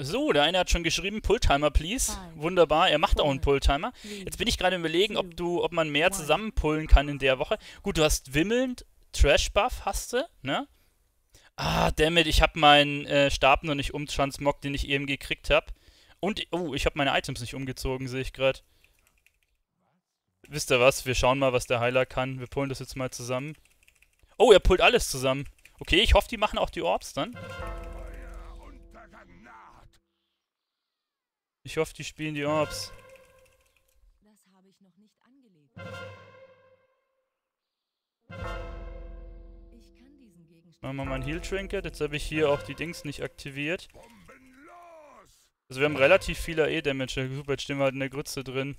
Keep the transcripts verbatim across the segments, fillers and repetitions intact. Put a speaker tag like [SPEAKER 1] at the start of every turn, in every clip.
[SPEAKER 1] So, der eine hat schon geschrieben, Pulltimer, please. Wunderbar, er macht auch einen Pulltimer. Jetzt bin ich gerade überlegen, ob du, ob man mehr zusammenpullen kann in der Woche. Gut, du hast wimmelnd, Trash-Buff hast du, ne? Ah, dammit, ich habe meinen äh, Stab noch nicht umtransmoggt, den ich eben gekriegt habe. Und, oh, ich habe meine Items nicht umgezogen, sehe ich gerade. Wisst ihr was? Wir schauen mal, was der Heiler kann. Wir pullen das jetzt mal zusammen. Oh, er pullt alles zusammen. Okay, ich hoffe, die machen auch die Orbs dann. Ich hoffe, die spielen die Orbs.
[SPEAKER 2] Das habe ich noch nicht angelegt. Ich kann diesen Gegenstand.
[SPEAKER 1] Machen wir mal ein Heal Trinket. Jetzt habe ich hier auch die Dings nicht aktiviert. Also wir haben relativ viel A E-Damage. Super, jetzt stehen wir halt in der Grütze drin.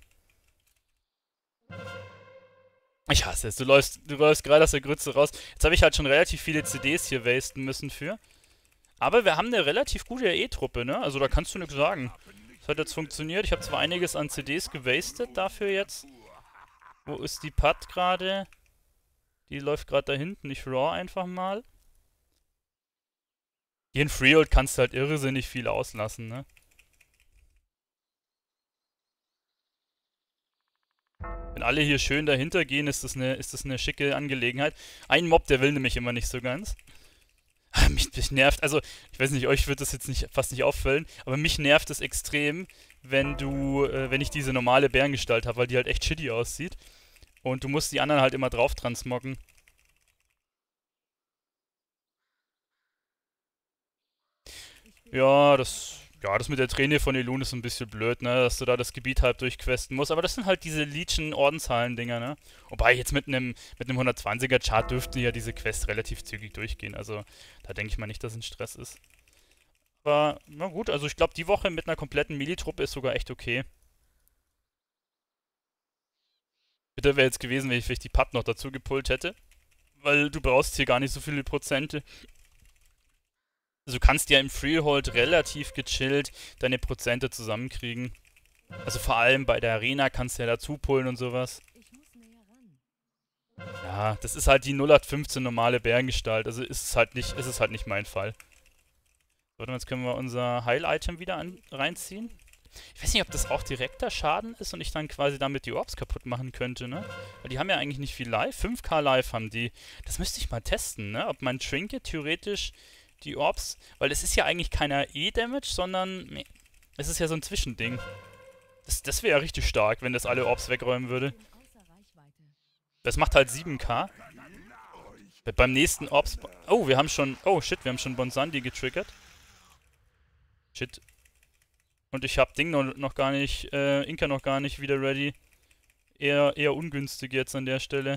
[SPEAKER 1] Ich hasse es. Du läufst, du läufst gerade aus der Grütze raus. Jetzt habe ich halt schon relativ viele C Ds hier wasten müssen für. Aber wir haben eine relativ gute A E-Truppe, ne? Also da kannst du nichts sagen. Das hat jetzt funktioniert. Ich habe zwar einiges an C Ds gewastet dafür jetzt. Wo ist die Putt gerade? Die läuft gerade da hinten. Ich raw einfach mal. Hier in Freehold kannst du halt irrsinnig viel auslassen, ne? Wenn alle hier schön dahinter gehen, ist das eine, ist das eine schicke Angelegenheit. Ein Mob, der will nämlich immer nicht so ganz. Mich, mich nervt, also, ich weiß nicht, euch wird das jetzt nicht, fast nicht auffallen, aber mich nervt es extrem, wenn du, äh, wenn ich diese normale Bärengestalt habe, weil die halt echt shitty aussieht. Und du musst die anderen halt immer drauf transmoggen. Ja, das, ja, das mit der Träne von Elun ist ein bisschen blöd, ne, dass du da das Gebiet halb durchquesten musst. Aber das sind halt diese Legion-Ordenshallen-Dinger, ne. Wobei, jetzt mit einem mit einem hundertzwanziger-Chart dürften ja diese Quests relativ zügig durchgehen. Also, da denke ich mal nicht, dass ein Stress ist. Aber, na gut, also ich glaube, die Woche mit einer kompletten Melee-Truppe ist sogar echt okay. Bitte wäre jetzt gewesen, wenn ich vielleicht die Putt noch dazu gepullt hätte. Weil du brauchst hier gar nicht so viele Prozente. Also du kannst ja im Freehold relativ gechillt deine Prozente zusammenkriegen. Also vor allem bei der Arena kannst du ja dazu pullen und sowas.
[SPEAKER 2] Ich muss näher ran.
[SPEAKER 1] Ja, das ist halt die null acht fünfzehn normale Bärengestalt. Also ist es halt nicht, ist es halt nicht mein Fall. Warte mal, jetzt können wir unser Heil-Item wieder an, reinziehen. Ich weiß nicht, ob das auch direkter Schaden ist und ich dann quasi damit die Orbs kaputt machen könnte, ne? Weil die haben ja eigentlich nicht viel Life. fünf K Life haben die. Das müsste ich mal testen, ne? Ob mein Trinket theoretisch die Orbs, weil es ist ja eigentlich keiner E-Damage, sondern es ist ja so ein Zwischending. Das, das wäre ja richtig stark, wenn das alle Orbs wegräumen würde. Das macht halt sieben K. Beim nächsten Orbs... Oh, wir haben schon... Oh, shit, wir haben schon Bonsandi getriggert. Shit. Und ich hab Ding noch, noch gar nicht... Äh, Inka noch gar nicht wieder ready. Eher, eher ungünstig jetzt an der Stelle.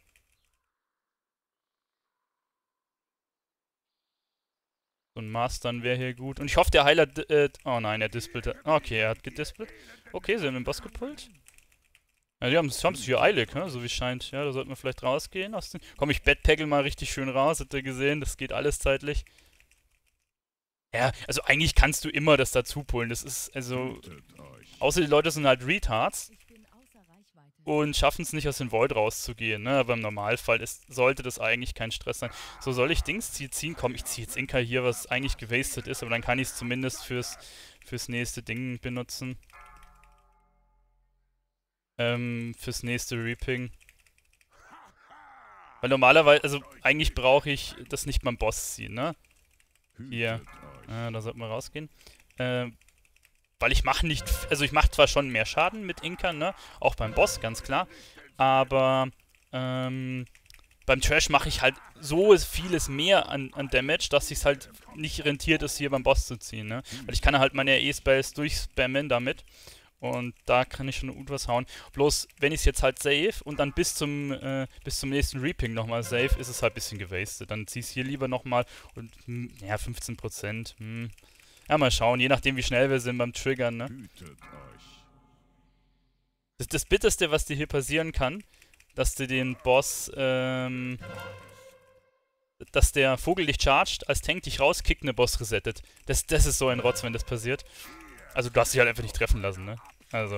[SPEAKER 1] So ein Mastern wäre hier gut. Und ich hoffe, der Heiler... Äh, oh nein, er dispelt. Okay, er hat gedispelt. Okay, sie haben den Boss gepullt. Ja, die haben es hier eilig, ne? So wie es scheint. Ja, da sollten wir vielleicht rausgehen. Aus den Komm, ich Backpeggle mal richtig schön raus. Habt ihr gesehen? Das geht alles zeitlich. Ja, also eigentlich kannst du immer das dazu pullen. Das ist, also... Außer die Leute sind halt Retards. Und schaffen es nicht, aus dem Void rauszugehen, ne? Aber im Normalfall ist, sollte das eigentlich kein Stress sein. So, soll ich Dings ziehen? Komm, ich ziehe jetzt Inka hier, was eigentlich gewastet ist, aber dann kann ich es zumindest fürs, fürs nächste Ding benutzen. Ähm, fürs nächste Reaping. Weil normalerweise, also eigentlich brauche ich das nicht beim Boss ziehen, ne? Hier. Ah, da sollten wir rausgehen. Ähm, Weil ich mache nicht, also ich mache zwar schon mehr Schaden mit Inka, ne? Auch beim Boss, ganz klar. Aber ähm, beim Trash mache ich halt so vieles mehr an, an Damage, dass sich's halt nicht rentiert ist, hier beim Boss zu ziehen, ne? Weil ich kann halt meine E-Spells durchspammen damit. Und da kann ich schon gut was hauen. Bloß, wenn ich es jetzt halt save und dann bis zum äh, bis zum nächsten Reaping nochmal save, ist es halt ein bisschen gewastet. Dann zieh ich es hier lieber nochmal und, hm, ja, fünfzehn Prozent, hm. Ja, mal schauen, je nachdem wie schnell wir sind beim Triggern, ne? Das, das Bitterste, was dir hier passieren kann, dass du den Boss, ähm... dass der Vogel dich chargt, als Tank dich rauskickt und der Boss resettet. Das, das ist so ein Rotz, wenn das passiert. Also du darfst dich halt einfach nicht treffen lassen, ne? Also...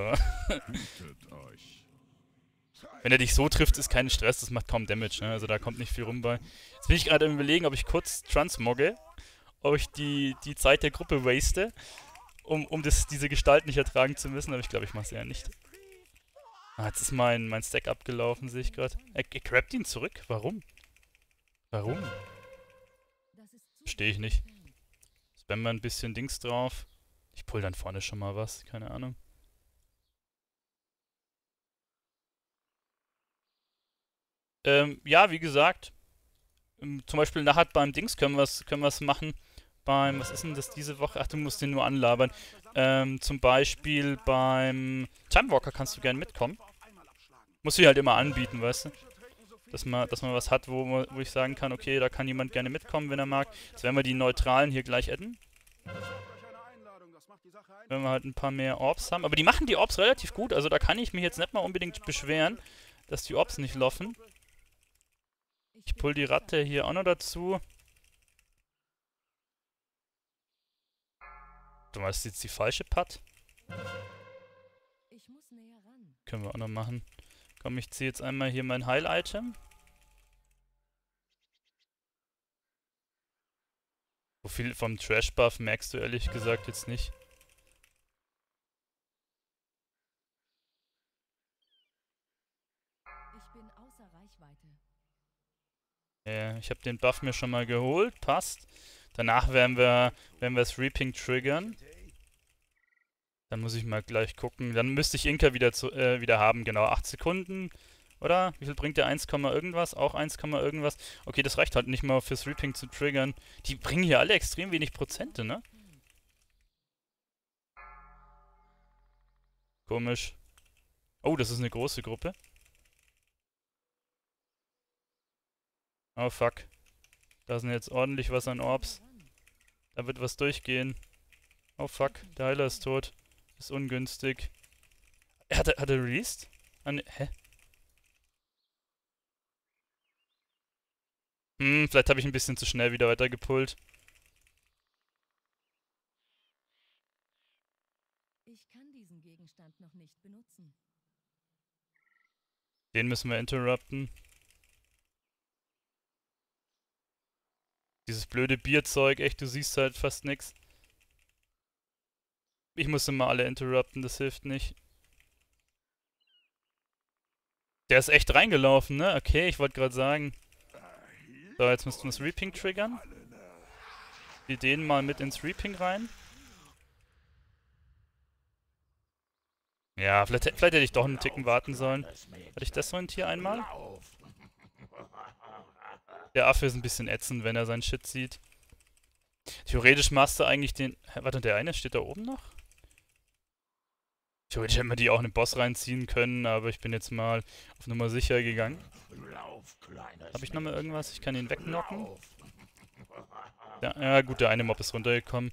[SPEAKER 1] Wenn er dich so trifft, ist kein Stress, das macht kaum Damage, ne? Also da kommt nicht viel rum bei. Jetzt bin ich gerade am Überlegen, ob ich kurz transmogge. Ob ich die, die Zeit der Gruppe waste. um, um das, diese Gestalt nicht ertragen zu müssen, aber ich glaube, ich mache es eher nicht. Ah, jetzt ist mein, mein Stack abgelaufen, sehe ich gerade. Er, er grabt ihn zurück? Warum? Warum? Verstehe ich nicht. Spam mal ein bisschen Dings drauf. Ich pull dann vorne schon mal was, keine Ahnung. Ähm, ja, wie gesagt, ähm, zum Beispiel nachher beim Dings können wir es können wir's machen. Beim, was ist denn das diese Woche? Ach, du musst den nur anlabern. Ähm, zum Beispiel beim Timewalker kannst du gerne mitkommen. Muss ich halt immer anbieten, weißt du? Dass man, dass man was hat, wo, wo ich sagen kann, okay, da kann jemand gerne mitkommen, wenn er mag. Jetzt werden wir die Neutralen hier gleich adden. Wenn wir halt ein paar mehr Orbs haben. Aber die machen die Orbs relativ gut, also da kann ich mich jetzt nicht mal unbedingt beschweren, dass die Orbs nicht laufen. Ich pull die Ratte hier auch noch dazu. Du meinst jetzt die falsche Putt?
[SPEAKER 2] Ich muss näher ran.
[SPEAKER 1] Können wir auch noch machen. Komm, ich ziehe jetzt einmal hier mein Heil-Item. So viel vom Trash-Buff merkst du ehrlich gesagt jetzt nicht.
[SPEAKER 2] Ich bin außer Reichweite.
[SPEAKER 1] Ja, ich habe den Buff mir schon mal geholt. Passt. Danach werden wir, werden wir das Reaping triggern. Dann muss ich mal gleich gucken. Dann müsste ich Inka wieder, zu, äh, wieder haben. Genau, acht Sekunden. Oder? Wie viel bringt der? eins, irgendwas? Auch eins, irgendwas? Okay, das reicht halt nicht mal fürs Reaping zu triggern. Die bringen hier alle extrem wenig Prozente, ne? Komisch. Oh, das ist eine große Gruppe. Oh, fuck. Da sind jetzt ordentlich was an Orbs. Da wird was durchgehen. Oh, fuck. Der Heiler ist tot. Ist ungünstig. Hat er, hat er released? Ah, ne, hä? Hm, vielleicht habe ich ein bisschen zu schnell wieder weitergepullt.
[SPEAKER 2] Ich kann diesen Gegenstand noch nicht benutzen.
[SPEAKER 1] Den müssen wir interrupten. Dieses blöde Bierzeug, echt, du siehst halt fast nix. Ich muss immer alle interrupten, das hilft nicht. Der ist echt reingelaufen, ne? Okay, ich wollte gerade sagen. So, jetzt müssen wir das Reaping triggern. Wir den mal mit ins Reaping rein. Ja, vielleicht, vielleicht hätte ich doch einen Ticken warten sollen. Hatte ich das so ein Tier einmal? Der Affe ist ein bisschen ätzend, wenn er seinen Shit sieht. Theoretisch machst du eigentlich den... Hä, warte, der eine steht da oben noch? Theoretisch hätten wir die auch in den Boss reinziehen können, aber ich bin jetzt mal auf Nummer sicher gegangen. Habe ich noch mal irgendwas? Ich kann ihn wegknocken. Ja, ja gut, der eine Mob ist runtergekommen.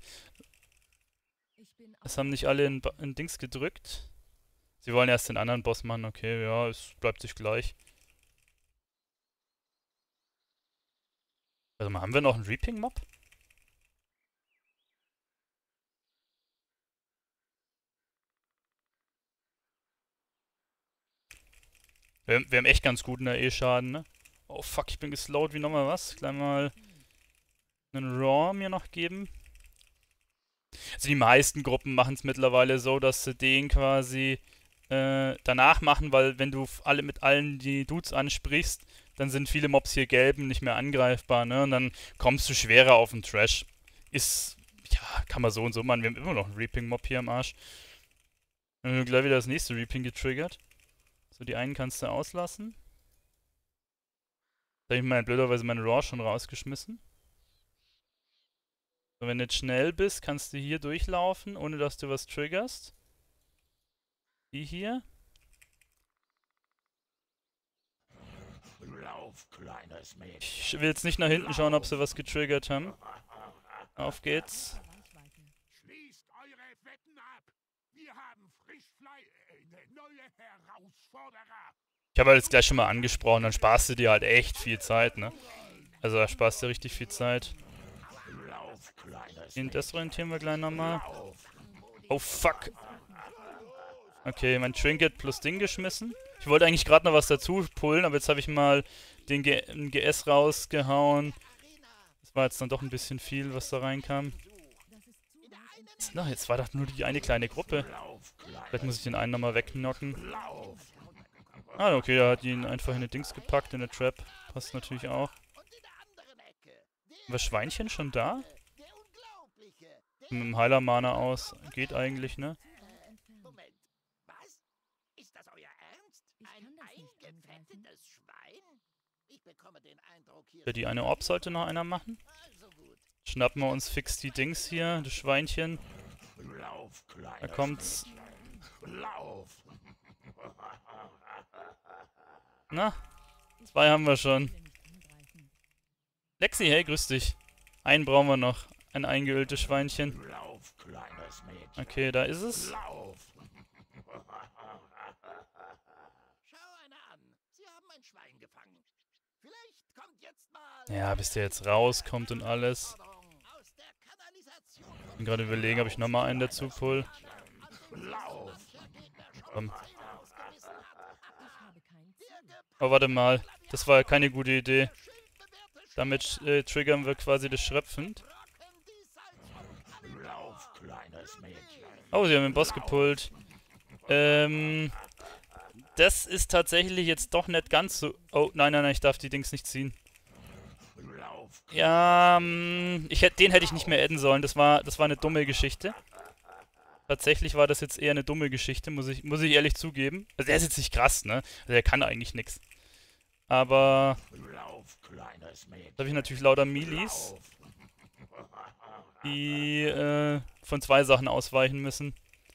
[SPEAKER 1] Es haben nicht alle in, in Dings gedrückt. Sie wollen erst den anderen Boss machen. Okay, ja, es bleibt sich gleich. Also haben wir noch einen Reaping-Mob? Wir, wir haben echt ganz guten A E-Schaden, ne? Oh fuck, ich bin geslowt wie nochmal was. Gleich mal einen Raw mir noch geben. Also die meisten Gruppen machen es mittlerweile so, dass sie den quasi äh, danach machen, weil wenn du alle mit allen die Dudes ansprichst, dann sind viele Mobs hier gelben nicht mehr angreifbar, ne? Und dann kommst du schwerer auf den Trash. Ist, ja, kann man so und so machen. Wir haben immer noch einen Reaping-Mob hier am Arsch. Dann haben wir gleich wieder das nächste Reaping getriggert. So, die einen kannst du auslassen. Da habe ich mal blöderweise meinen Raw schon rausgeschmissen. So, wenn du jetzt schnell bist, kannst du hier durchlaufen, ohne dass du was triggerst. Die hier. Ich will jetzt nicht nach hinten schauen, ob sie was getriggert haben. Auf geht's.
[SPEAKER 3] Schließt eure Wetten ab. Wir haben Frischfleisch, äh, neue Herausforderer.
[SPEAKER 1] Ich habe halt jetzt gleich schon mal angesprochen, dann sparst du dir halt echt viel Zeit, ne? Also da sparst du richtig viel Zeit. Den desorientieren wir gleich nochmal. Oh fuck. Okay, mein Trinket plus Ding geschmissen. Ich wollte eigentlich gerade noch was dazu pullen, aber jetzt habe ich mal den G G S rausgehauen. Das war jetzt dann doch ein bisschen viel, was da reinkam. Na, jetzt war doch nur die eine kleine Gruppe. Vielleicht muss ich den einen nochmal wegknocken. Ah, okay, er hat ihn einfach in eine Dings gepackt, in eine Trap. Passt natürlich auch. War Schweinchen schon da? Mit dem Heiler-Mana aus. Geht eigentlich, ne?
[SPEAKER 3] Moment, was? Ist das euer Ernst? Ein eingefettetes Schwein? Ich bekomme den Eindruck hier...
[SPEAKER 1] Für die eine Orb sollte noch einer machen. Schnappen wir uns fix die Dings hier, das Schweinchen. Da kommt's. Na, zwei haben wir schon. Lexi, hey, grüß dich. Einen brauchen wir noch. Ein eingeöltes Schweinchen. Okay, da ist es.
[SPEAKER 3] Schau einer an. Sie haben ein Schwein gefangen. Vielleicht kommt jetzt mal...
[SPEAKER 1] Ja, bis der jetzt rauskommt und alles.
[SPEAKER 3] aus der Kanalisation.
[SPEAKER 1] Ich bin gerade überlegen, ob ich nochmal einen dazu pull. Komm. Oh, warte mal. Das war keine gute Idee. Damit äh, triggern wir quasi das Schröpfend. Oh, sie haben den Boss gepullt. Ähm... Das ist tatsächlich jetzt doch nicht ganz so... Oh, nein, nein, nein, ich darf die Dings nicht ziehen. Ja, ähm, ich hätte, den hätte ich nicht mehr adden sollen. Das war, das war eine dumme Geschichte. Tatsächlich war das jetzt eher eine dumme Geschichte, muss ich, muss ich ehrlich zugeben. Also der ist jetzt nicht krass, ne? Also der kann eigentlich nichts. Aber... Da habe ich natürlich lauter Melees, die äh, von zwei Sachen ausweichen müssen.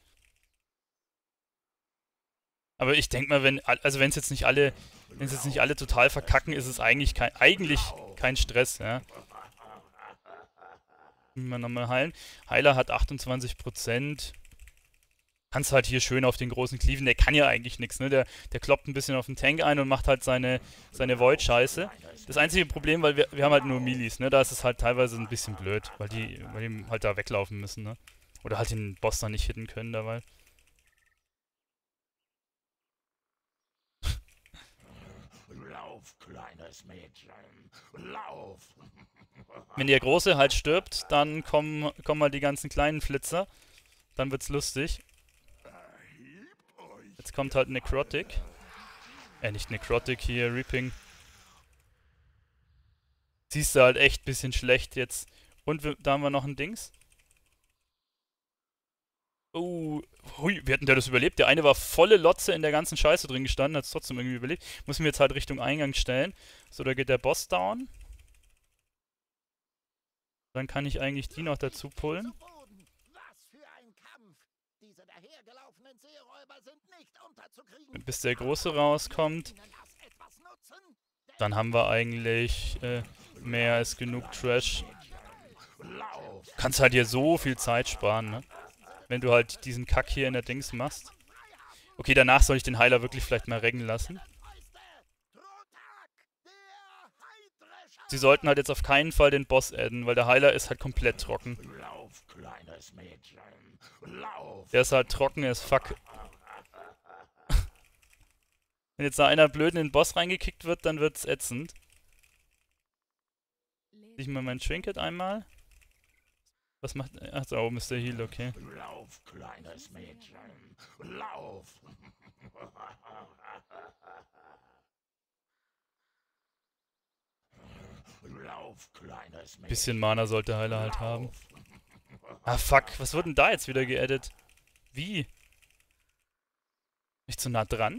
[SPEAKER 1] Aber ich denke mal, wenn, also wenn es jetzt nicht alle, wenn es jetzt nicht alle total verkacken, ist es eigentlich kein, eigentlich kein Stress, ja. Müssen wir nochmal heilen. Heiler hat achtundzwanzig Prozent. Kannst halt hier schön auf den großen Cleaven, der kann ja eigentlich nichts, ne? Der, der kloppt ein bisschen auf den Tank ein und macht halt seine, seine Void-Scheiße. Das einzige Problem, weil wir, wir haben halt nur Melees, ne? Da ist es halt teilweise ein bisschen blöd, weil die, weil die halt da weglaufen müssen, ne? Oder halt den Boss da nicht hitten können dabei.
[SPEAKER 3] Lauf, kleines Mädchen, lauf!
[SPEAKER 1] Wenn der Große halt stirbt, dann kommen, kommen halt die ganzen kleinen Flitzer. Dann wird's lustig. Jetzt kommt halt Necrotic. Äh, nicht Necrotic, hier, Reaping. Siehst du halt echt ein bisschen schlecht jetzt. Und wir, da haben wir noch ein Dings. Oh, hui, wie hat denn der das überlebt? Der eine war volle Lotze in der ganzen Scheiße drin gestanden, hat es trotzdem irgendwie überlebt. Muss mir jetzt halt Richtung Eingang stellen. So, da geht der Boss down. Dann kann ich eigentlich die noch dazu pullen. Bis der Große rauskommt. Dann haben wir eigentlich äh, mehr als genug Trash. Du kannst halt hier so viel Zeit sparen, ne? Wenn du halt diesen Kack hier in der Dings machst. Okay, danach soll ich den Heiler wirklich vielleicht mal reggen lassen. Sie sollten halt jetzt auf keinen Fall den Boss adden, weil der Heiler ist halt komplett trocken. Der ist halt trocken as fuck. Wenn jetzt da einer blöd in den Boss reingekickt wird, dann wird's ätzend. Ich mal mein Trinket einmal. Was macht... Ach, da oben ist der Heal, okay.
[SPEAKER 3] Lauf, kleines Mädchen, lauf! Lauf, kleines Mädchen.
[SPEAKER 1] Bisschen Mana sollte Heiler halt haben. Ah, fuck. Was wurde denn da jetzt wieder geaddet? Wie? Nicht zu nah dran?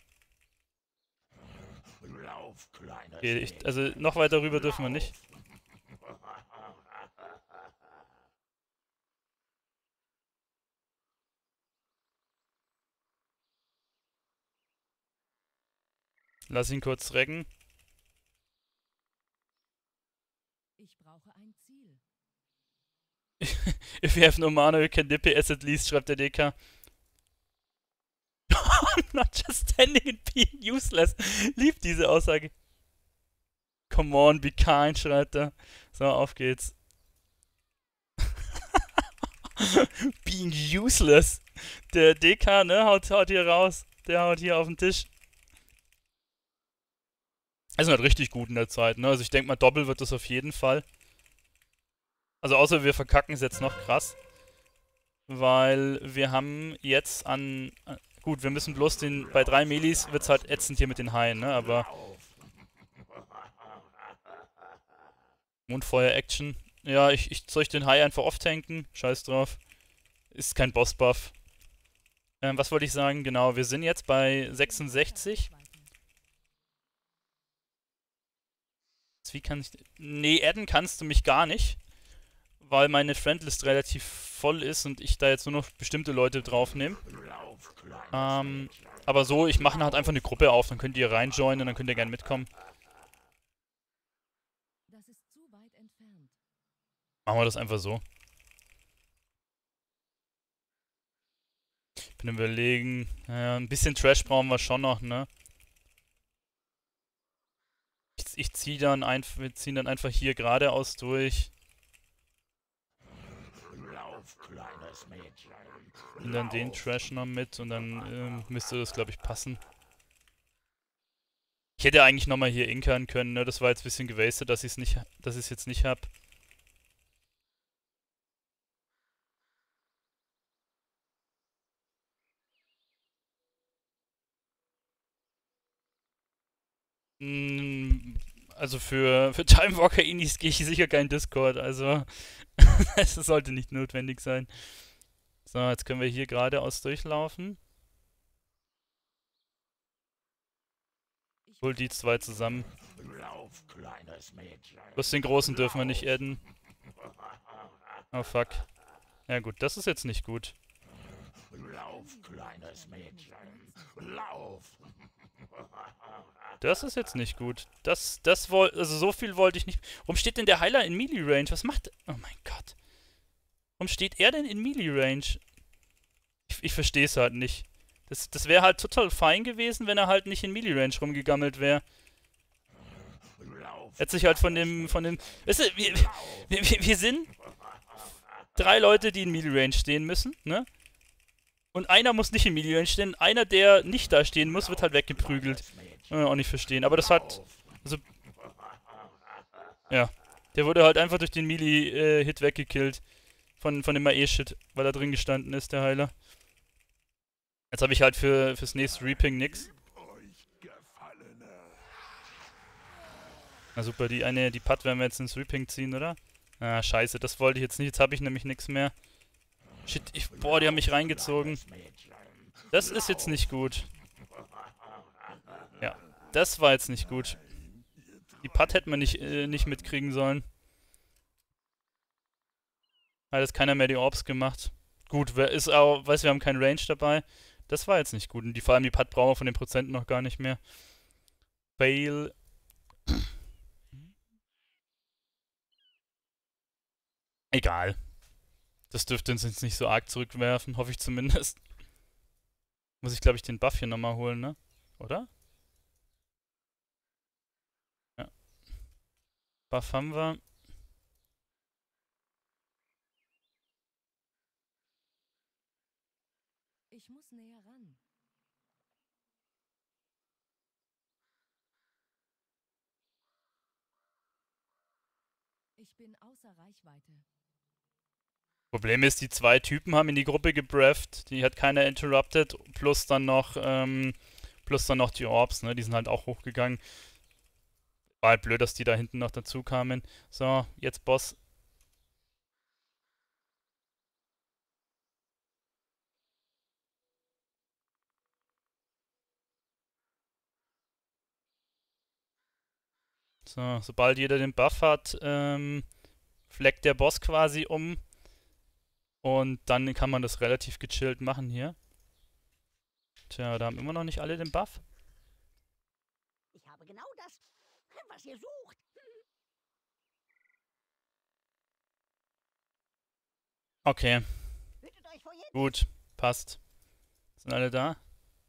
[SPEAKER 1] Okay, ich, also noch weiter rüber dürfen wir nicht. Lass ihn kurz reggen.
[SPEAKER 2] Ich brauche ein Ziel.
[SPEAKER 1] If you have no mana, you can D P S at least, schreibt der D K. Not just standing and being useless. Liebt diese Aussage. Come on, be kind, schreibt er. So, auf geht's. Being useless. Der D K, ne, haut, haut hier raus. Der haut hier auf den Tisch. Also halt richtig gut in der Zeit, ne? Also ich denke mal, Doppel wird das auf jeden Fall. Also außer wir verkacken es jetzt noch krass. Weil wir haben jetzt an... Gut, wir müssen bloß den... Bei drei Melis wird es halt ätzend hier mit den Haien, ne? Aber... Mondfeuer-Action. Ja, ich, ich soll ich den Hai einfach off-tanken? Scheiß drauf. Ist kein Boss-Buff. Ähm, was wollte ich sagen? Genau, wir sind jetzt bei sechsundsechzig. Wie kann ich... Nee, adden kannst du mich gar nicht. Weil meine Friendlist relativ voll ist und ich da jetzt nur noch bestimmte Leute draufnehme. Ähm, aber so, ich mache halt einfach eine Gruppe auf, dann könnt ihr reinjoinen und dann könnt ihr gerne mitkommen.
[SPEAKER 2] Das ist zu weit entfernt.
[SPEAKER 1] Machen wir das einfach so. Ich bin überlegen, naja, ein bisschen Trash brauchen wir schon noch, ne? Ich, ich ziehe dann einfach, wir ziehen dann einfach hier geradeaus durch. Und dann den Trash noch mit und dann ähm, müsste das, glaube ich, passen. Ich hätte eigentlich nochmal hier inkern können, ne? Das war jetzt ein bisschen gewastet, dass ich es nicht, dass ich es jetzt nicht habe. Also für, für Timewalker Inis gehe ich sicher kein Discord, also es sollte nicht notwendig sein. So, jetzt können wir hier geradeaus durchlaufen. Hol die zwei zusammen. Bloß den Großen dürfen wir nicht adden. Oh fuck. Ja gut, das ist jetzt nicht gut. Das ist jetzt nicht gut. Das, das wollte, also so viel wollte ich nicht. Warum steht denn der Heiler in Melee Range? Was macht... Oh mein Gott. Warum steht er denn in Melee Range? Ich, ich verstehe es halt nicht. Das, das wäre halt total fein gewesen, wenn er halt nicht in Melee Range rumgegammelt wäre. Er hat sich halt von dem, von dem... Weißt du, wir, wir, wir, wir sind drei Leute, die in Melee Range stehen müssen, ne? Und einer muss nicht in Melee Range stehen. Einer, der nicht da stehen muss, wird halt weggeprügelt. Äh, auch nicht verstehen. Aber das hat... Also... Ja. Der wurde halt einfach durch den Melee-Hit äh, weggekillt. Von, von dem A E-Shit, weil er drin gestanden ist, der Heiler. Jetzt habe ich halt für fürs nächste Reaping nix. Na super, die eine, die Putt werden wir jetzt ins Reaping ziehen, oder? Ah, scheiße, das wollte ich jetzt nicht. Jetzt habe ich nämlich nichts mehr. Shit, ich, boah, die haben mich reingezogen. Das ist jetzt nicht gut. Ja, das war jetzt nicht gut. Die Putt hätte man nicht, äh, nicht mitkriegen sollen. Hat jetzt keiner mehr die Orbs gemacht. Gut, wer ist auch, weiß, wir haben keinen Range dabei. Das war jetzt nicht gut. Und die, vor allem die Putt brauchen wir von den Prozenten noch gar nicht mehr. Fail. Egal. Das dürfte uns jetzt nicht so arg zurückwerfen, hoffe ich zumindest. Muss ich, glaube ich, den Buff hier nochmal holen, ne? Oder? Ja. Buff haben wir.
[SPEAKER 2] Ich muss näher ran. Ich bin außer Reichweite.
[SPEAKER 1] Problem ist, die zwei Typen haben in die Gruppe gebrefft, die hat keiner interrupted, plus dann noch, ähm, plus dann noch die Orbs, ne, die sind halt auch hochgegangen. War halt blöd, dass die da hinten noch dazu kamen. So, jetzt Boss. So, sobald jeder den Buff hat, ähm, fleckt der Boss quasi um. Und dann kann man das relativ gechillt machen hier. Tja, da haben immer noch nicht alle den Buff.
[SPEAKER 3] Ich habe genau das, was ihr sucht.
[SPEAKER 1] Okay. Gut, passt. Sind alle da?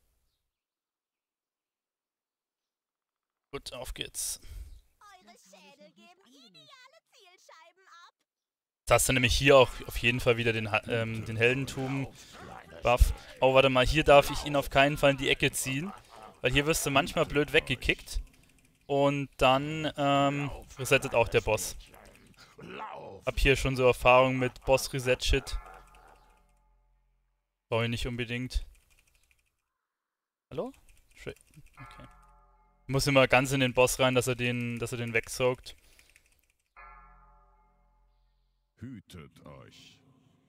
[SPEAKER 1] Gut, auf geht's.
[SPEAKER 3] Eure Schädel geben ideale Zielscheiben ab.
[SPEAKER 1] Da hast du nämlich hier auch auf jeden Fall wieder den, ähm, den Heldentum-Buff. Oh, warte mal, hier darf ich ihn auf keinen Fall in die Ecke ziehen. Weil hier wirst du manchmal blöd weggekickt. Und dann ähm, resettet auch der Boss. Hab hier schon so Erfahrung mit Boss-Reset-Shit. Brauche ich nicht unbedingt. Hallo? Tra okay. Muss immer ganz in den Boss rein, dass er den, dass er den wegsaugt.
[SPEAKER 4] Hütet euch.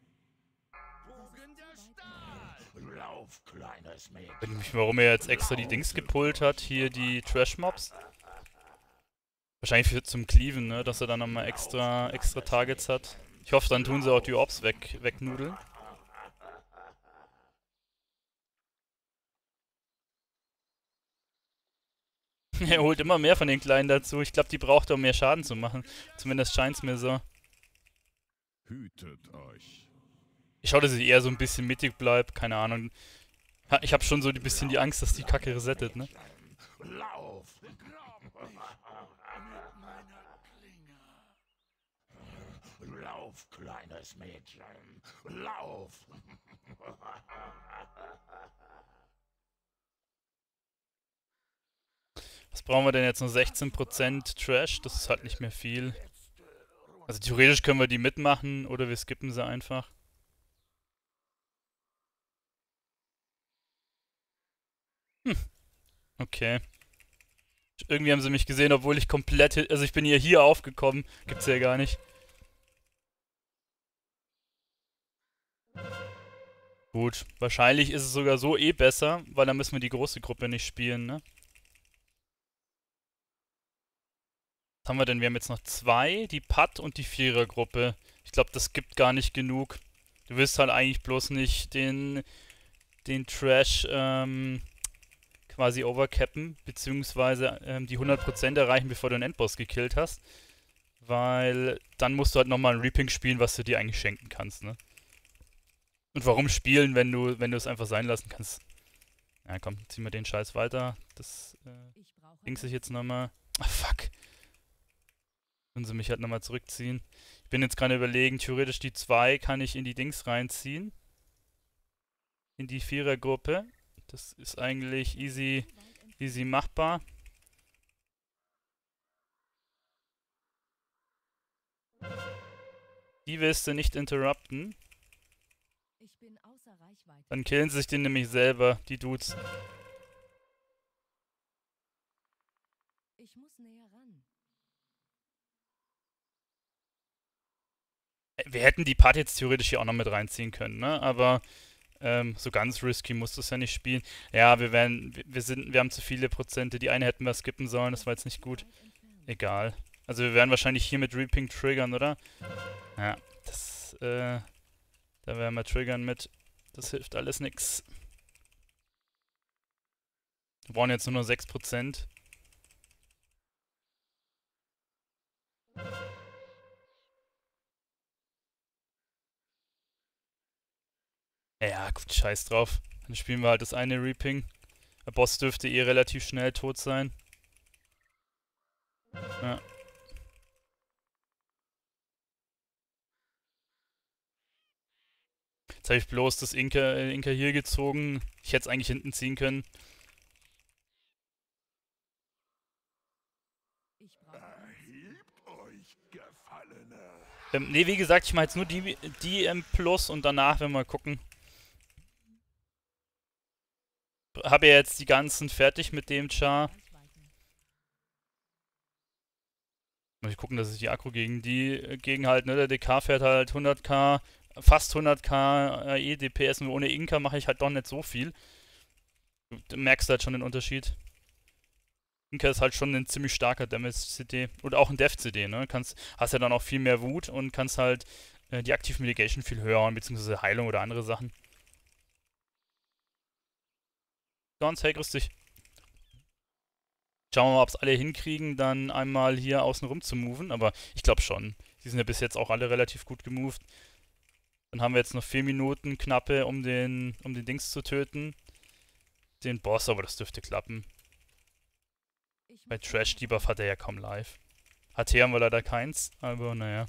[SPEAKER 3] Lauf, kleines Mädchen.
[SPEAKER 1] Ich weiß nicht, warum er jetzt extra die Dings gepullt hat, hier die Trash-Mobs. Wahrscheinlich für zum Cleaven, ne? Dass er dann nochmal extra, extra Targets hat. Ich hoffe, dann tun sie auch die Orbs weg, wegnudeln. Er holt immer mehr von den Kleinen dazu. Ich glaube, die braucht, um mehr Schaden zu machen. Zumindest scheint es mir so.
[SPEAKER 4] Hütet euch.
[SPEAKER 1] Ich schaue, dass ich eher so ein bisschen mittig bleibe. Keine Ahnung. Ich habe schon so ein bisschen die Angst, dass die Kacke resettet, ne?
[SPEAKER 3] Lauf! Lauf, kleines Mädchen! Lauf!
[SPEAKER 1] Was brauchen wir denn jetzt? Nur sechzehn Prozent Trash? Das ist halt nicht mehr viel. Also theoretisch können wir die mitmachen oder wir skippen sie einfach. Hm. Okay. Irgendwie haben sie mich gesehen, obwohl ich komplett... Also ich bin ja hier aufgekommen. Gibt's ja gar nicht. Gut. Wahrscheinlich ist es sogar so eh besser, weil dann müssen wir die große Gruppe nicht spielen, ne? Was haben wir denn? Wir haben jetzt noch zwei, die Putt und die Vierergruppe. Ich glaube, das gibt gar nicht genug. Du willst halt eigentlich bloß nicht den, den Trash ähm, quasi overcappen, beziehungsweise ähm, die hundert Prozent erreichen, bevor du einen Endboss gekillt hast. Weil dann musst du halt nochmal ein Reaping spielen, was du dir eigentlich schenken kannst, ne? Und warum spielen, wenn du wenn du es einfach sein lassen kannst? Ja, komm, ziehen wir den Scheiß weiter. Das äh, dings ich jetzt nochmal. Ah, fuck. Können sie mich halt nochmal zurückziehen. Ich bin jetzt gerade überlegen, theoretisch die zwei kann ich in die Dings reinziehen. In die Vierergruppe. Das ist eigentlich easy, easy machbar. Die willst du nicht interrupten. Dann killen sich den nämlich selber, die Dudes.
[SPEAKER 2] Ich muss näher ran.
[SPEAKER 1] Wir hätten die Part jetzt theoretisch hier auch noch mit reinziehen können, ne? Aber ähm, so ganz risky musst du es ja nicht spielen. Ja, wir werden, wir sind, wir haben zu viele Prozente. Die eine hätten wir skippen sollen, das war jetzt nicht gut. Egal. Also wir werden wahrscheinlich hier mit Reaping triggern, oder? Ja, das, äh, da werden wir triggern mit. Das hilft alles nix. Wir brauchen jetzt nur noch sechs Prozent. Ja, gut, scheiß drauf. Dann spielen wir halt das eine Reaping. Der Boss dürfte eh relativ schnell tot sein. Ja. Jetzt habe ich bloß das Inka, äh, Inka hier gezogen. Ich hätte es eigentlich hinten ziehen können.
[SPEAKER 4] Erhebt euch, Gefallene.
[SPEAKER 1] Ähm, ne, wie gesagt, ich mache jetzt nur die, die ähm, Plus und danach werden wir mal gucken. Habe ja jetzt die ganzen fertig mit dem Char. Muss ich gucken, dass ich die Akku gegen die äh, gegenhalte. Ne? Der D K fährt halt hundert K, fast hundert K A E, D P S. Nur ohne Inka mache ich halt doch nicht so viel. Du merkst halt schon den Unterschied. Inka ist halt schon ein ziemlich starker Damage-C D. Und auch ein Death-C D, ne? Kannst, hast ja dann auch viel mehr Wut und kannst halt äh, die Active Mitigation viel höher hauen, beziehungsweise Heilung oder andere Sachen. Ganz, hey, grüß dich. Schauen wir mal, ob es alle hinkriegen, dann einmal hier außen rum zu moven. Aber ich glaube schon. Die sind ja bis jetzt auch alle relativ gut gemoved. Dann haben wir jetzt noch vier Minuten knappe, um den, um den Dings zu töten. Den Boss, aber das dürfte klappen. Bei Trash Debuff hat er ja kaum live. H T haben wir leider keins, aber naja.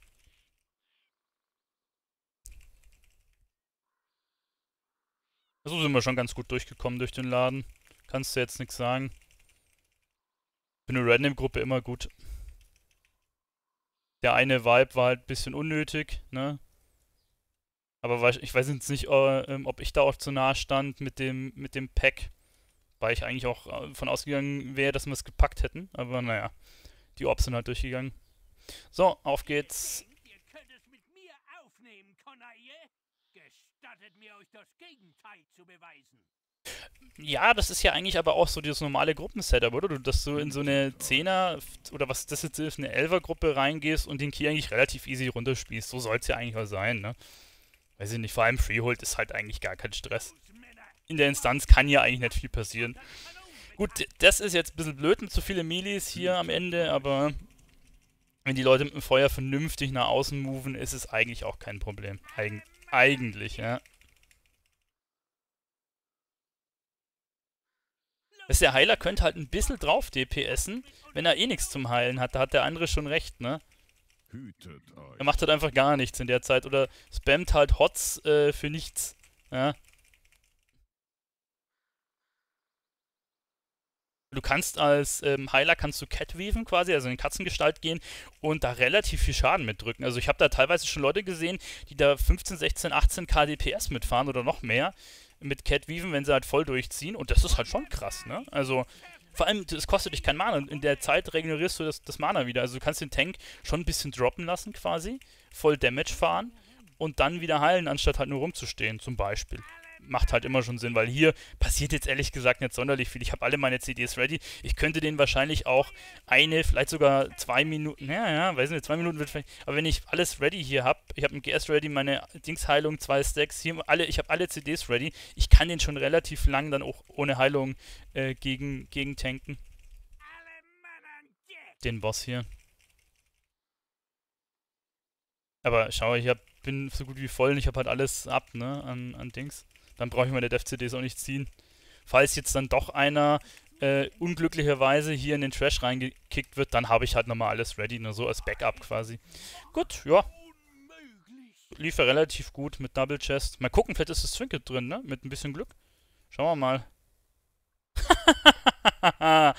[SPEAKER 1] So sind wir schon ganz gut durchgekommen durch den Laden. Kannst du jetzt nichts sagen. Für eine Random-Gruppe immer gut. Der eine Vibe war halt ein bisschen unnötig, ne? Aber weiß- ich weiß jetzt nicht, äh, ähm, ob ich da auch zu nahe stand mit dem, mit dem Pack. Weil ich eigentlich auch äh, von ausgegangen wäre, dass wir es gepackt hätten. Aber naja, die Orbs sind halt durchgegangen. So, auf geht's.
[SPEAKER 3] Denkt, ihr könnt es mit mir aufnehmen, Konaille? Gestattet mir, euch das Gegenteil zu beweisen.
[SPEAKER 1] Ja, das ist ja eigentlich aber auch so dieses normale Gruppensetup, oder? Du, dass du in so eine Zehner oder was das jetzt ist, eine Elfer-Gruppe reingehst und den Key eigentlich relativ easy runterspielst. So soll es ja eigentlich auch sein, ne? Weiß ich nicht, vor allem Freehold ist halt eigentlich gar kein Stress. In der Instanz kann ja eigentlich nicht viel passieren. Gut, das ist jetzt ein bisschen blöd mit so vielen Melees hier am Ende, aber wenn die Leute mit dem Feuer vernünftig nach außen moven, ist es eigentlich auch kein Problem. Eig eigentlich, ja. Der Heiler könnte halt ein bisschen drauf DPSen, wenn er eh nichts zum Heilen hat. Da hat der andere schon recht, ne?
[SPEAKER 4] Hütet euch.
[SPEAKER 1] Er macht halt einfach gar nichts in der Zeit oder spammt halt Hots äh, für nichts, ja. Du kannst als ähm, Heiler kannst du Catweaven quasi, also in Katzengestalt gehen und da relativ viel Schaden mitdrücken. Also ich habe da teilweise schon Leute gesehen, die da fünfzehn, sechzehn, achtzehn K D P S mitfahren oder noch mehr mit Catweaven, wenn sie halt voll durchziehen. Und das ist halt schon krass, ne? Also vor allem, es kostet dich kein Mana. Und in der Zeit regenerierst du das, das Mana wieder. Also du kannst den Tank schon ein bisschen droppen lassen quasi, voll Damage fahren und dann wieder heilen, anstatt halt nur rumzustehen, zum Beispiel. Macht halt immer schon Sinn, weil hier passiert jetzt ehrlich gesagt nicht sonderlich viel. Ich habe alle meine C Ds ready. Ich könnte den wahrscheinlich auch eine, vielleicht sogar zwei Minuten, ja, ja, weiß nicht, zwei Minuten wird vielleicht, aber wenn ich alles ready hier habe, ich habe ein G S ready, meine Dingsheilung, zwei Stacks, hier alle, ich habe alle C Ds ready, ich kann den schon relativ lang dann auch ohne Heilung äh, gegen, gegen tanken. Den Boss hier. Aber schau, ich hab, bin so gut wie voll und ich habe halt alles ab, ne, an, an Dings. Dann brauche ich meine Dev-C Ds auch nicht ziehen. Falls jetzt dann doch einer äh, unglücklicherweise hier in den Trash reingekickt wird, dann habe ich halt nochmal alles ready, nur so als Backup quasi. Gut, ja. Lief ja relativ gut mit Double Chest. Mal gucken, vielleicht ist das Trinket drin, ne? Mit ein bisschen Glück. Schauen wir mal.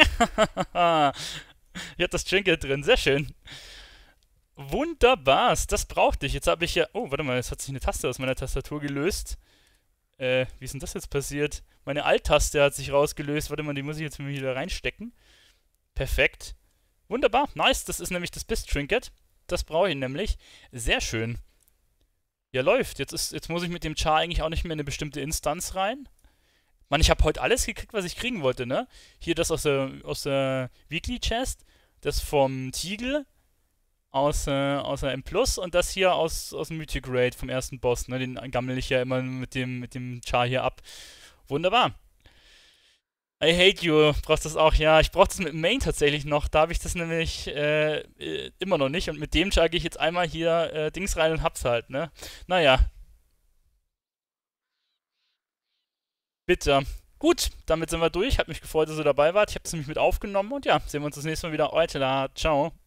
[SPEAKER 1] Hier hat das Trinket drin, sehr schön. Wunderbar, das brauchte ich. Jetzt habe ich ja... Oh, warte mal, jetzt hat sich eine Taste aus meiner Tastatur gelöst. Äh, wie ist denn das jetzt passiert? Meine Alt-Taste hat sich rausgelöst. Warte mal, die muss ich jetzt wieder reinstecken. Perfekt. Wunderbar, nice. Das ist nämlich das Biss-Trinket. Das brauche ich nämlich. Sehr schön. Ja, läuft. Jetzt, ist, jetzt muss ich mit dem Char eigentlich auch nicht mehr in eine bestimmte Instanz rein. Mann, ich habe heute alles gekriegt, was ich kriegen wollte, ne? Hier das aus der, aus der Weekly Chest. Das vom Tiegel. Aus, äh, aus der M Plus und das hier aus, aus dem Mythic Raid vom ersten Boss, ne? Den gammel ich ja immer mit dem, mit dem Char hier ab. Wunderbar. I hate you. Brauchst das auch? Ja, ich brauch das mit Main tatsächlich noch. Da habe ich das nämlich äh, äh, immer noch nicht. Und mit dem Char gehe ich jetzt einmal hier äh, Dings rein und hab's halt, ne? Naja. Bitte. Gut, damit sind wir durch. Hat mich gefreut, dass ihr dabei wart. Ich habe es nämlich mit aufgenommen und ja, sehen wir uns das nächste Mal wieder. Heute, ciao.